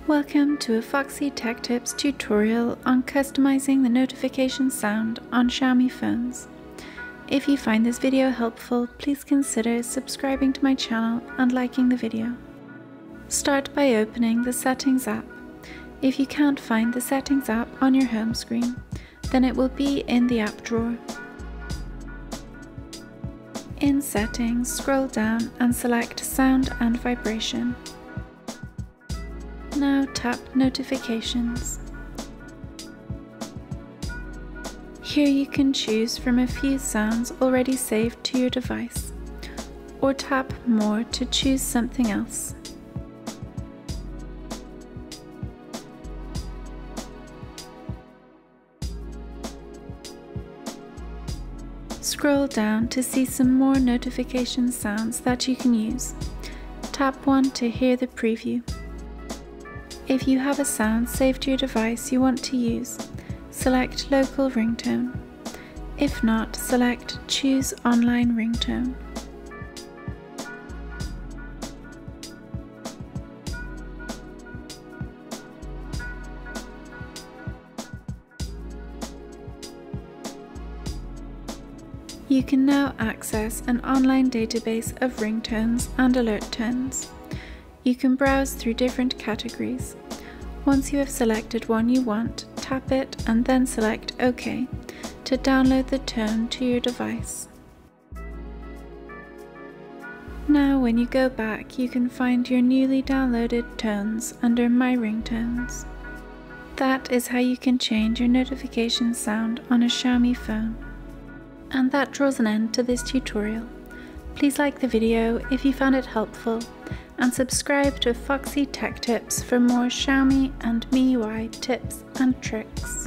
Welcome to a Foxy Tech Tips tutorial on customizing the notification sound on Xiaomi phones. If you find this video helpful, please consider subscribing to my channel and liking the video. Start by opening the Settings app. If you can't find the Settings app on your home screen, then it will be in the app drawer. In Settings, scroll down and select Sound and Vibration. Now tap Notifications. Here you can choose from a few sounds already saved to your device, or tap More to choose something else. Scroll down to see some more notification sounds that you can use. Tap one to hear the preview. If you have a sound saved to your device you want to use, select Local Ringtone. If not, select Choose Online Ringtone. You can now access an online database of ringtones and alert tones. You can browse through different categories. Once you have selected one you want, tap it and then select OK to download the tone to your device. Now when you go back, you can find your newly downloaded tones under My Ringtones. That is how you can change your notification sound on a Xiaomi phone. And that draws an end to this tutorial. Please like the video if you found it helpful, and subscribe to Foxy Tech Tips for more Xiaomi and MIUI tips and tricks.